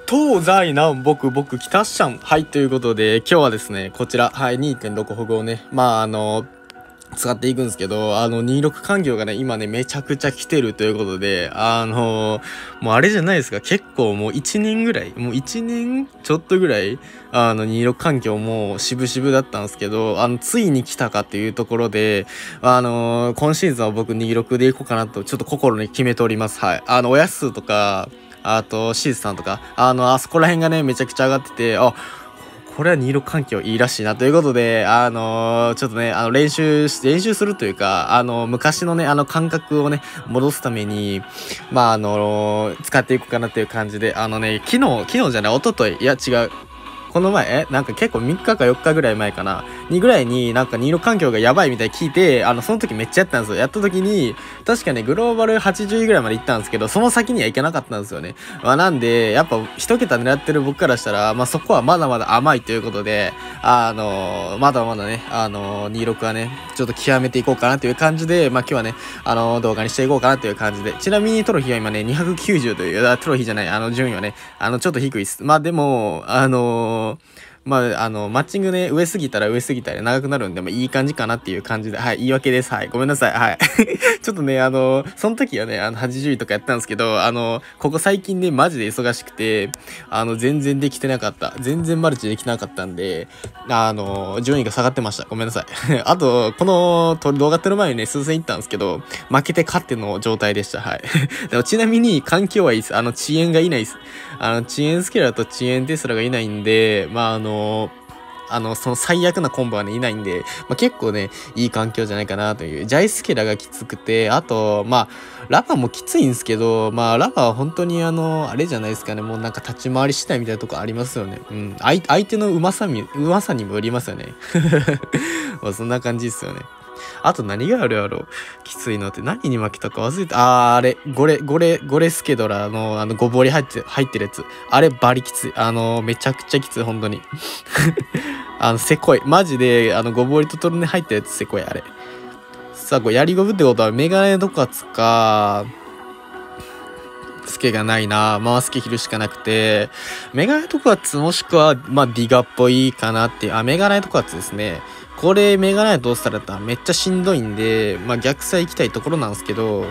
東西南北北っしゃん。はい、ということで今日はですねこちら、はい、2.6 ほぐをね使っていくんですけど、26環境がね、今ね、めちゃくちゃ来てるということで、もうあれじゃないですか、結構もう1年ぐらい、もう1年ちょっとぐらい、26環境もう渋々だったんですけど、ついに来たかっていうところで、今シーズンは僕26でいこうかなと、ちょっと心に決めております。はい。おやすとか、あと、シーズさんとか、あそこら辺がね、めちゃくちゃ上がってて、これは26環境いいらしいなということで、ちょっとね、練習するというか、昔のね、感覚をね、戻すために、使っていこうかなという感じで、昨日じゃない、一昨日いや違う。この前、なんか結構3日か4日ぐらい前かな、にぐらいになんか26環境がやばいみたいに聞いて、その時めっちゃやったんですよ。やった時に、確かね、グローバル80位ぐらいまで行ったんですけど、その先には行けなかったんですよね。なんで、やっぱ一桁狙ってる僕からしたら、そこはまだまだ甘いということで、まだまだね、26はね、ちょっと極めていこうかなという感じで、今日はね、動画にしていこうかなという感じで、ちなみにトロフィーは今ね、290という、トロフィーじゃない、順位はね、ちょっと低いです。でも、マッチングね、上すぎたら長くなるんで、いい感じかなっていう感じで、はい、言い訳です。はい、ごめんなさい。はい。ちょっとね、その時はね、80位とかやったんですけど、ここ最近ね、マジで忙しくて、全然できてなかった。全然マルチできなかったんで、順位が下がってました。ごめんなさい。あと、この動画撮る前にね、数戦行ったんですけど、負けて勝っての状態でした。はい。でもちなみに、環境はいいです。遅延がいないです。遅延スケラーと遅延テスラがいないんで、その最悪なコンボはね、いないんで、結構ね、いい環境じゃないかなという。ジャイスケラがきつくて、あと、ラバもきついんですけど、ラバは本当にあれじゃないですかね、もうなんか立ち回り次第みたいなとこありますよね。うん。相手のうまさにもよりますよね。そんな感じですよね。あと何があるやろきついのって何に負けたか忘れた。あれ、ゴレスケドラのごぼうに入ってるやつ。あれバリきつい。めちゃくちゃきつい、本当に。せこい。マジで、ごぼうとトルネ入ったやつせこい、あれ。さあ、これやりごぶってことはメガネとかつか、スケがないな。スケ切るしかなくて、メガネとかつもしくは、ディガっぽいかなっていう。メガネとかつですね。これメガネ通されたらめっちゃしんどいんで、逆サイ行きたいところなんですけど、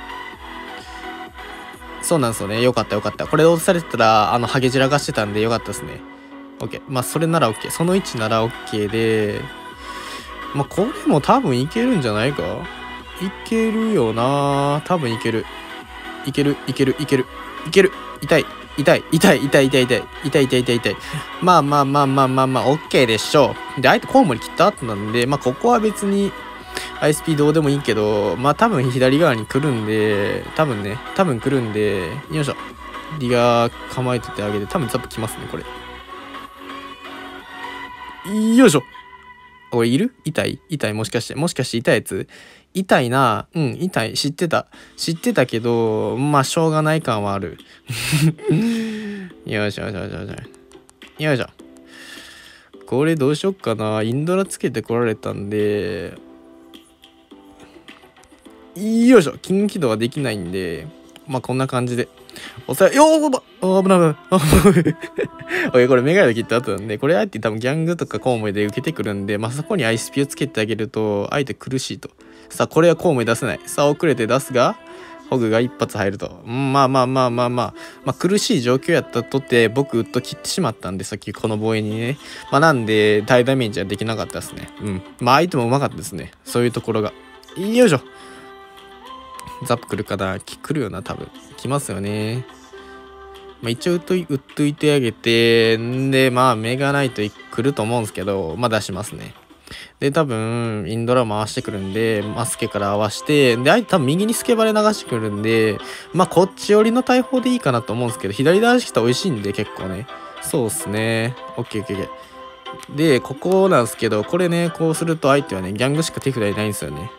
そうなんですよね。よかった。これ通されてたら、ハゲ散らかしてたんでよかったですね。OK。それなら OK。その位置なら OK で、これも多分いけるんじゃないか？いけるよな。多分いける。いける。痛い。OK でしょう。で、相手コウモリ切った後なんで、ここは別に、ISP どうでもいいけど、多分左側に来るんで、多分来るんで、よいしょ。リガー構えててあげて、多分ザップ来ますね、これ。よいしょ。これいる？痛いもしかして痛いやつ？痛いな。うん、痛い。知ってたけど、しょうがない感はある。よいしょ。これどうしよっかな。インドラつけてこられたんで、よいしょ。金起動はできないんで、こんな感じで。危ない。おい、これメガネ切った後なんで、これ相手多分ギャングとかコウモリで受けてくるんで、そこに ISP をつけてあげると、相手苦しいと。さあ、これはコウモリ出せない。さあ、遅れて出すが、ホグが一発入ると。苦しい状況やったとて、僕ウッド切ってしまったんで、さっきこの防衛にね。なんで、大ダメージはできなかったですね。うん。相手もうまかったですね。そういうところが。よいしょ。ザップ来るかな？来るよな、多分。来ますよね。一応ウッドいてあげて、で、メガナイト来ると思うんですけど、出しますね。で、多分、インドラ回してくるんで、スケから合わして、で、相手多分右にスケバレ流してくるんで、こっち寄りの大砲でいいかなと思うんですけど、左出してきたら美味しいんで、結構ね。そうっすね。オッケー。で、ここなんですけど、これね、こうすると相手はね、ギャングしか手札いないんですよね。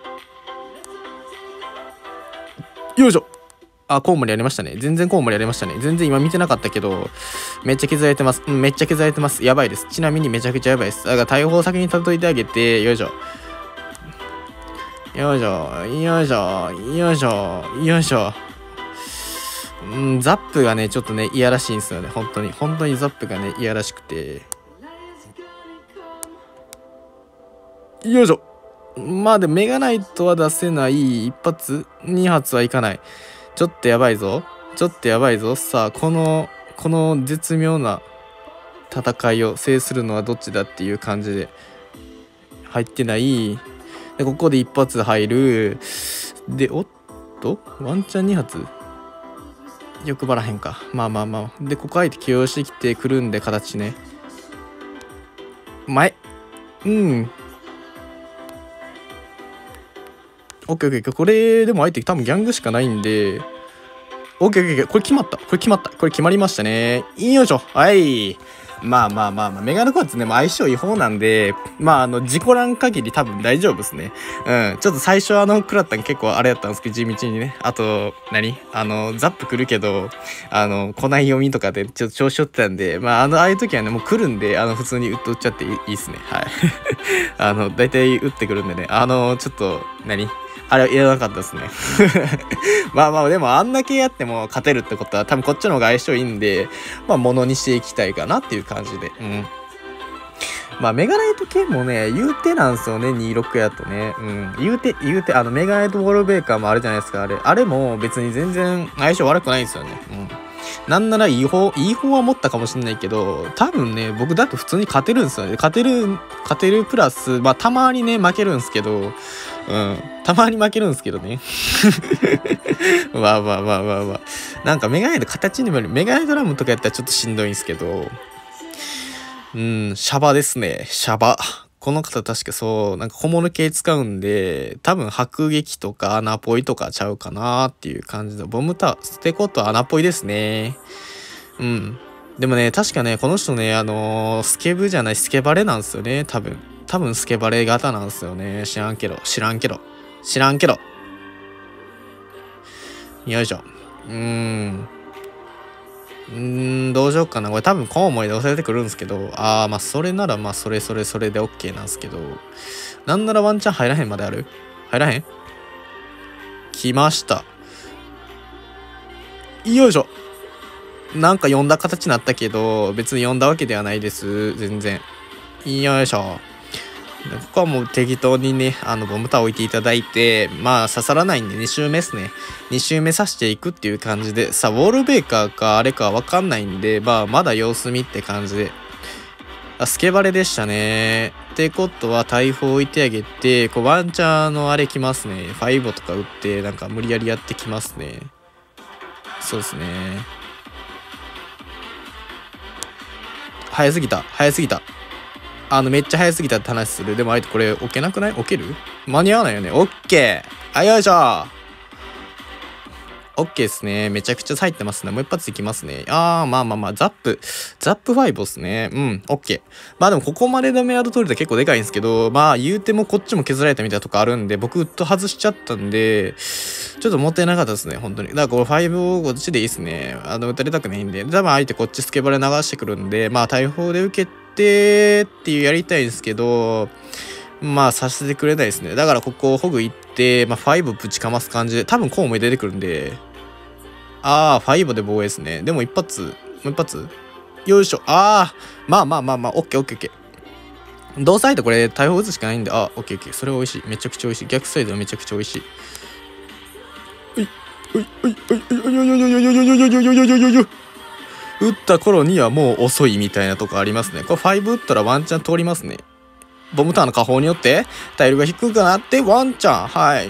よいしょ。コウモリやりましたね。全然コウモリやりましたね。全然今見てなかったけど、めっちゃ削られてます。めっちゃ削られてます。やばいです。ちなみにめちゃくちゃやばいです。だから大砲先に叩いてあげて、よいしょ。 ザップがね、ちょっとね、いやらしいんですよね。本当にザップがね、いやらしくて。よいしょ。まあでもメガナイトは出せない。1発 ?2 発はいかない。ちょっとやばいぞ。さあ、この絶妙な戦いを制するのはどっちだっていう感じで。入ってない。で、ここで1発入る。で、おっとワンチャン2発欲張らへんか。まあ。で、ここ相手起用してきてくるんで、形ね。前。オッケー。これ、でも相手多分ギャングしかないんで、オッケー。これ決まった。これ決まりましたね。よいしょ。はい。まあ。メガネコーツね、相性違法なんで、事故らん限り多分大丈夫ですね。ちょっと最初食らったん結構あれやったんですけど、地道にね。あと、ザップ来るけど、来ない読みとかでちょっと調子乗ってたんで、ああいう時はね、もう来るんで、普通に打っちゃっていいっすね。はい。大体打ってくるんでね、ちょっと、あれやらなかったですね。でもあんだけやっても勝てるってことは多分こっちの方が相性いいんで、ものにしていきたいかなっていう感じで。メガナイト系もね、言うてなんすよね、26やとね。言うて、メガナイトウォールベーカーもあるじゃないですか、あれも別に全然相性悪くないんですよね。なんならいい方は持ったかもしれないけど、多分ね、僕だと普通に勝てるんですよね。勝てるプラス、たまにね、負けるんすけど、たまに負けるんですけどね。なんかメガネの形にもよる。メガネドラムとかやったらちょっとしんどいんですけど、シャバですね。シャバ。この方確かそう、なんか小物系使うんで、多分迫撃とか穴ポイとかちゃうかなっていう感じで、ボムタワー、ステコと穴ポイですね。でもね、確かね、この人ね、スケブじゃない、スケバレなんですよね、多分スケバレ型なんですよね。知らんけど。よいしょ。どうしようかな。これ多分コウモリで押されてくるんですけど、それならそれで OK なんですけど、なんならワンチャン入らへんまである？入らへん？来ました。よいしょ。なんか読んだ形になったけど、別に読んだわけではないです。全然。よいしょ。ここはもう適当にね、ボムタ置いていただいて、刺さらないんで2周目ですね。2周目刺していくっていう感じで、さあ、ウォールベーカーかあれかわかんないんで、まだ様子見って感じで。スケバレでしたね。ってことは、大砲置いてあげて、ワンチャンあれ来ますね。ファイボとか打って、なんか無理やりやってきますね。そうですね。早すぎた。めっちゃ早すぎたって話する。でも相手これ置けなくない？置ける？間に合わないよね。オッケー。よいしょ。オッケーですね。めちゃくちゃ入ってますね。もう一発いきますね。ザップ5ですね。オッケー。でもここまでのメアド取れたら結構でかいんですけど、言うてもこっちも削られたみたいなとこあるんで、僕ウッド外しちゃったんで、ちょっともったいなかったですね、本当に。だからこれ5をこっちでいいっすね。打たれたくないんで。多分相手こっちスケバレ流してくるんで、大砲で受けてっていうやりたいんですけど、させてくれないですね。だからここホグ行って、5ぶちかます感じで、多分コウモリ出てくるんで、5で防衛ですね。でももう一発よいしょ。オッケー。同サイドこれ大砲打つしかないんで、オッケー。それは美味しい。めちゃくちゃ美味しい。逆サイドはめちゃくちゃ美味しい。打った頃にはもう遅いみたいなとこありますね。これ5打ったらワンチャン通りますね。ボムタワーの下方によって体力が低くなってワンチャン。はい。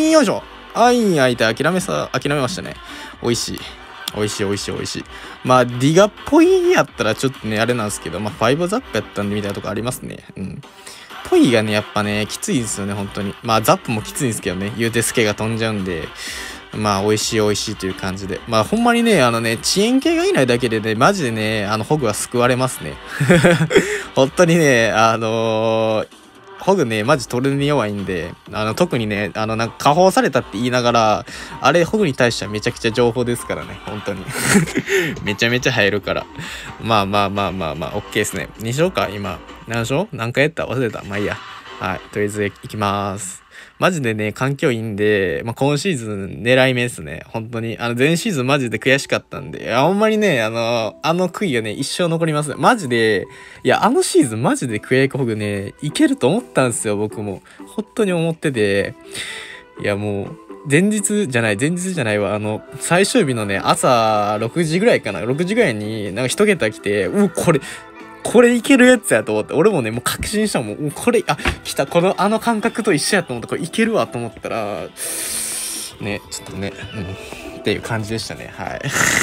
よいしょ。相手諦めましたね。美味しい。ディガっぽいやったらちょっとね、あれなんですけど、5ザップやったんでみたいなとこありますね。ぽいがね、やっぱね、きついですよね、本当に。ザップもきついんですけどね、言うてスケが飛んじゃうんで、美味しいという感じで。ほんまにね、遅延系がいないだけでね、マジでね、ホグは救われますね。本当にね、ホグね、マジトルネに弱いんで、特にね、なんか加砲されたって言いながら、あれ、ホグに対してはめちゃくちゃ情報ですからね、本当に。めちゃめちゃ入るから。オッケーですね。2勝か、今。何勝？何回やった？忘れた。いいや。はい、とりあえず行きます。 マジでね、環境いいんで、まあ、今シーズン狙い目ですね。本当に。前シーズンマジで悔しかったんで、あんまりね、悔いがね、一生残ります。マジで、いや、シーズンマジでクエイクホグね、いけると思ったんですよ、僕も。本当に思ってて。いや、もう、前日じゃないわ。最終日のね、朝6時ぐらいかな。6時ぐらいに、なんか一桁来て、これいけるやつやと思って、俺もね、もう確信したもん。これ、来た、感覚と一緒やと思って、これいけるわと思ったら、ね、ちょっとね、っていう感じでしたね。はい。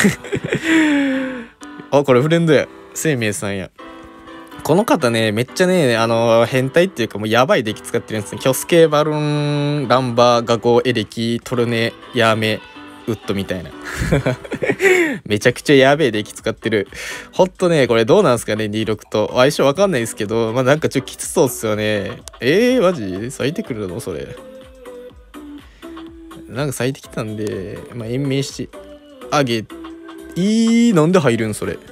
これフレンドや。生命さんや。この方ね、めっちゃね、変態っていうかもうやばいデッキ使ってるんですね。キョスケ、バルーン、ランバー、ガゴ、エレキ、トルネ、ヤーメ、ウッドみたいな。めちゃくちゃやべえデッキ使ってる。ほんとね、これどうなんすかね、26と。相性わかんないですけど、まあなんかちょっときつそうっすよね。マジ咲いてくるのそれ。なんか咲いてきたんで、まあ延命して、なんで入るんそれ。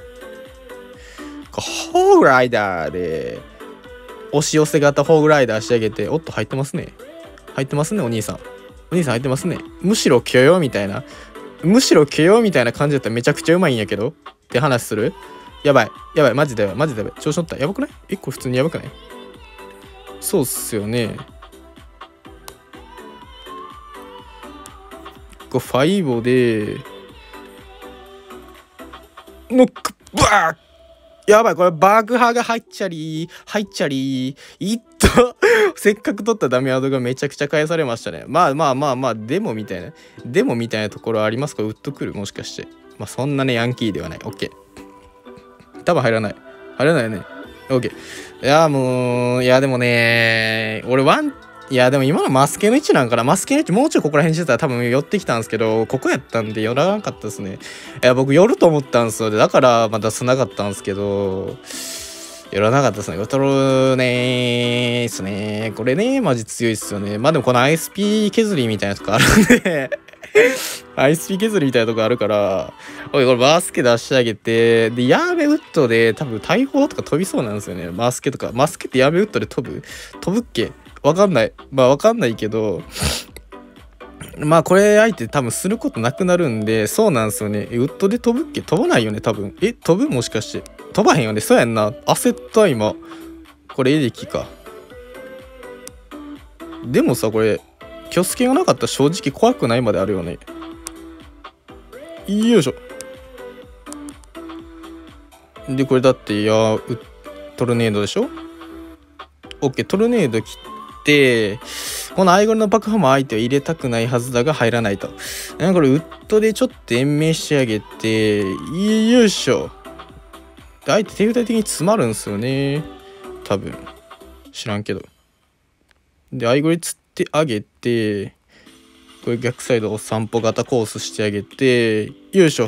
ホーグライダーで押し寄せ型ホーグライダー仕上げて、おっと入ってますねお兄さん入ってますね。むしろ許容みたいな感じだったらめちゃくちゃうまいんやけどって話する。やばいマジでやばい調子乗った。やばくない？これ普通にやばくない？そうっすよね。ファイボでノックバー、やばい、これ爆破が入っちゃりせっかく取ったダメアドがめちゃくちゃ返されましたね。まあデモみたいなところありますか？ウッとくるもしかして。まあそんなねヤンキーではない。オッケー、多分入らないよね。オッケー。いやでもね、俺でも今のマスケの位置なんかな。マスケの位置もうちょいここら辺してたら多分寄ってきたんですけど、ここやったんで寄らなかったですね。僕寄ると思ったんですよ。だからまだ繋がったんですけど、寄らなかったですね。寄とるねーすね。これね、マジ強いっすよね。まあでもこの ISP 削りみたいなとこあるんでISP 削りみたいなとこあるから、これバスケ出し上げて、で、ヤーベウッドで多分大砲とか飛びそうなんですよね。マスケってヤーベウッドで飛ぶっけわかんない。まあわかんないけど、まあこれ相手多分することなくなるんで、そうなんですよね。ウッドで飛ぶっけ？飛ばないよね、多分。飛ぶ？もしかして。飛ばへんよね。そうやんな。焦った今。これエレキか。でもさ、これ、キョスケがなかったら正直怖くないまであるよね。よいしょ。で、これだって、トルネードでしょ？ OK、トルネード切って、このアイゴルの爆破も相手は入れたくないはずだが入らないと。これウッドでちょっと延命してあげて、よいしょ。相手手札的に詰まるんすよね。多分。知らんけど。で、アイゴリ釣ってあげて、これ逆サイドを散歩型コースしてあげて、よいしょ。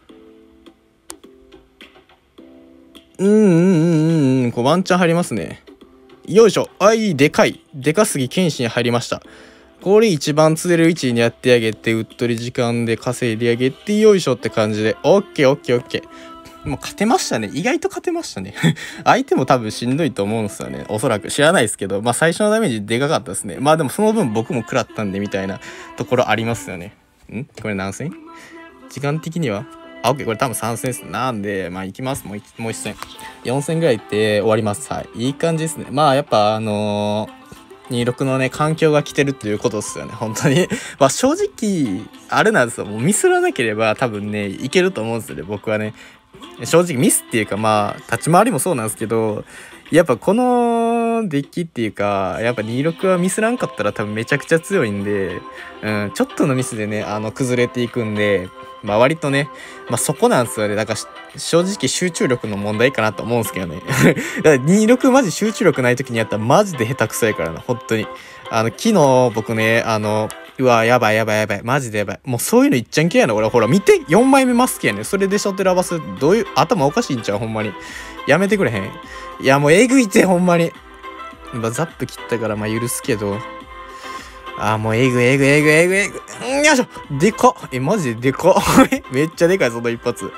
これワンチャン入りますね。よいしょ。でかすぎ剣士に入りました。これ一番釣れる位置にやってあげて、うっとり時間で稼いであげて、よいしょって感じで。オッケー。もう勝てましたね。意外と勝てましたね。相手も多分しんどいと思うんですよね。おそらく。知らないですけど、まあ最初のダメージでかかったですね。まあでもその分僕も食らったんでみたいなところありますよね。これ何戦？時間的にはOK、これ多分3戦です。なんで、まあ行きます。もう1戦。4戦ぐらい行って終わります。はい。いい感じですね。まあやっぱ26のね、環境が来てるっていうことですよね。本当に。まあ正直、あれなんですよ。もうミスらなければ多分ね、いけると思うんですよね。僕はね。正直ミスっていうかまあ、立ち回りもそうなんですけど、やっぱこのデッキっていうか、やっぱ26はミスらんかったら多分めちゃくちゃ強いんで、ちょっとのミスでね、崩れていくんで、まあ割とね、まあそこなんですよね。だから正直集中力の問題かなと思うんですけどね。だから26マジ集中力ない時にやったらマジで下手くそやからな、本当に。昨日僕ね、うわ、やばい。マジでやばい。もうそういうのいっちゃんけやな。俺、ほら、見て。4枚目マスクやねん。それでショットラバス。どういう、頭おかしいんちゃうほんまに。やめてくれへん。いや、もうえぐいて、ほんまに。まあ、ザップ切ったから、まあ、許すけど。もうえぐい。よいしょ。でかっ。マジででかっ。めっちゃでかい、その一発。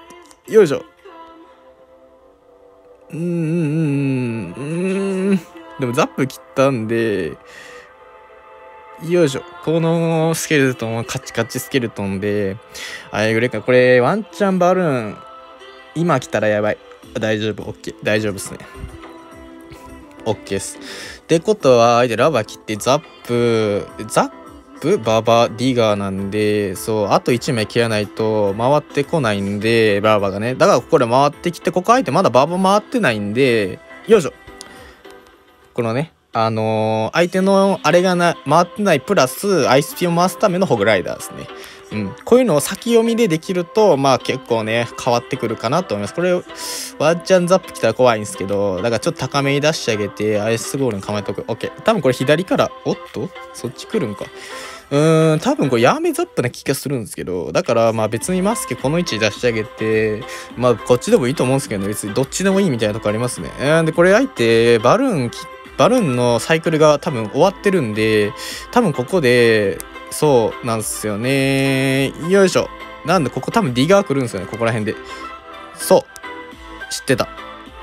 よいしょ。 でもザップ切ったんで、よいしょ。このスケルトンはカチカチスケルトンで、あれぐらいか。これ、ワンチャンバルーン、今来たらやばい。大丈夫、オッケー。大丈夫っすね。オッケーっす。ってことは、相手ラバ切って、ザップ、ババ、ディガーなんで、そう、あと1枚切らないと回ってこないんで、ババがね。だからここで回ってきて、ここ相手まだババ回ってないんで、よいしょ。このね、相手のあれが回ってないプラスアイスピを回すためのホグライダーですね。うん、こういうのを先読みでできるとまあ結構ね変わってくるかなと思います。これワンチャンザップ来たら怖いんですけど、だからちょっと高めに出してあげてアイスゴールに構えておく。 OK。 多分これ左から、おっとそっち来るんか。多分これヤーメザップな気がするんですけど、だからまあ別にマスケこの位置に出してあげて、まあこっちでもいいと思うんですけど、別にどっちでもいいみたいなとこありますね。でこれ相手バルーンのサイクルが多分終わってるんで、多分ここでそうなんですよね。よいしょ。なんでここ多分ディガー来るんですよね、ここら辺で。そう知ってた。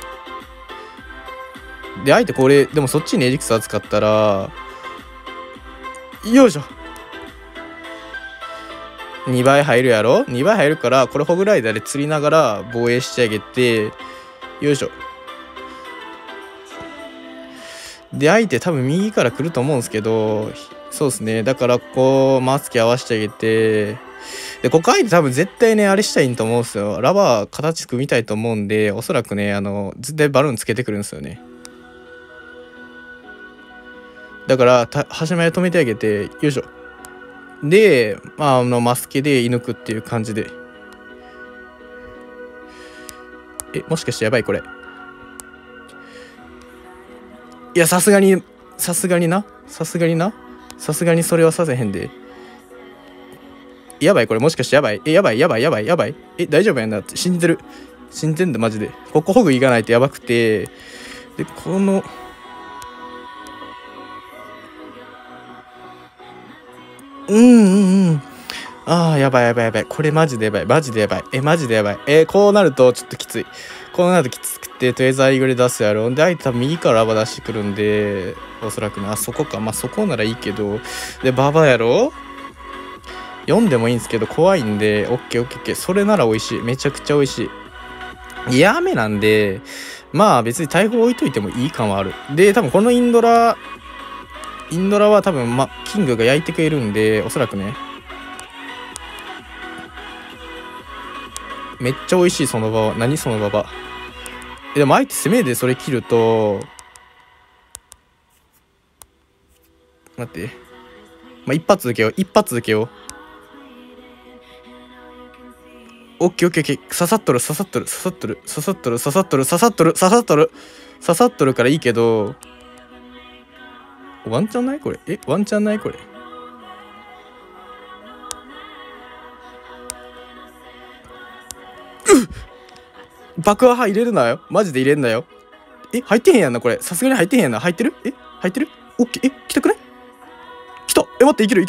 で相手これでもそっちにエリクサー使ったら、よいしょ、2倍入るやろ。2倍入るから、これホグライダーで釣りながら防衛してあげて、よいしょ。で相手多分右から来ると思うんですけど、そうですね。だからこうマスケ合わせてあげて、でここ相手多分絶対ねあれしたいんと思うんですよ。ラバー形組みたいと思うんで、おそらくね絶対バルーンつけてくるんですよね。だから始め止めてあげて、よいしょ。でまあマスケで射抜くっていう感じで。もしかしてやばいこれ。いやさすがにそれはさせへんで。やばいこれ、もしかしてやばい。やばい。大丈夫やんなって信じてんだマジで。ここホグいかないとやばくて、でこのやばい。これマジでやばい。マジでやばい。こうなるとちょっときつい。こうなるときつくて、とりあえずアイグレ出すやろ。で、相手多分右からラバ出してくるんで、おそらくね、そこか。まあそこならいいけど、で、ババやろ。読んでもいいんですけど、怖いんで、オッケー。それなら美味しい。めちゃくちゃ美味しい。いや雨なんで、まあ別に大砲置いといてもいい感はある。で、多分このインドラは多分、キングが焼いてくれるんで、おそらくね。めっちゃ美味しい、その場は。何その場は。でも相手攻めでそれ切ると、待って。一発受けよう。オッケー。刺さっとるからいいけど、ワンチャンないこれ。爆破入れるなよ。マジで入れんなよ。入ってへんやんな、これ。さすがに入ってへんやんな。入ってるオッケー。来たくない？来た。待って、いける。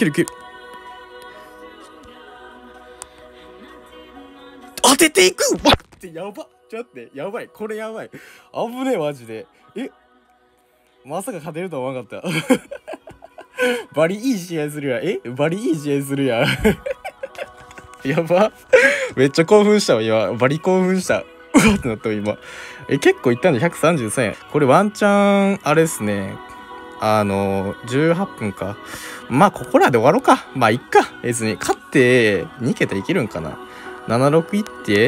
当てていく。待って、やば。ちょっと待って、やばい。これやばい。危ねえ、マジで。まさか勝てるとは思わなかった。バリいい試合するやん。やば。めっちゃ興奮したわ、今。バリ興奮した。うわってなったわ、今。結構いったんで133円。これワンチャン、あれですね。18分か。まあ、ここらで終わろうか。まあ、いっか。別に。勝って、2桁いけるんかな。76いって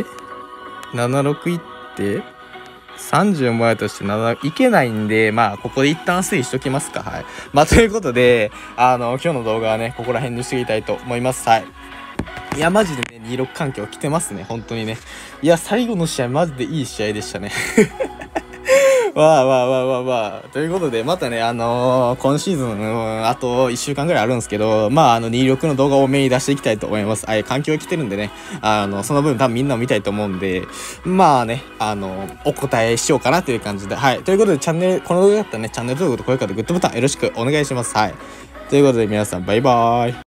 、30もらえたとしていけないんで、まあ、ここで一旦推移しときますか。はい。まあ、ということで、今日の動画はね、ここら辺にしていきたいと思います。はい。いや、マジでね、26環境来てますね。本当にね。いや、最後の試合、マジでいい試合でしたね。わあ。ということで、またね、今シーズン、あと1週間ぐらいあるんですけど、まあ、26の動画をメイン出していきたいと思います。環境が来てるんでね、その分多分みんなも見たいと思うんで、まあね、お答えしようかなという感じで、はい。ということで、この動画だったらね、チャンネル登録と高評価とグッドボタンよろしくお願いします。はい。ということで、皆さん、バイバーイ。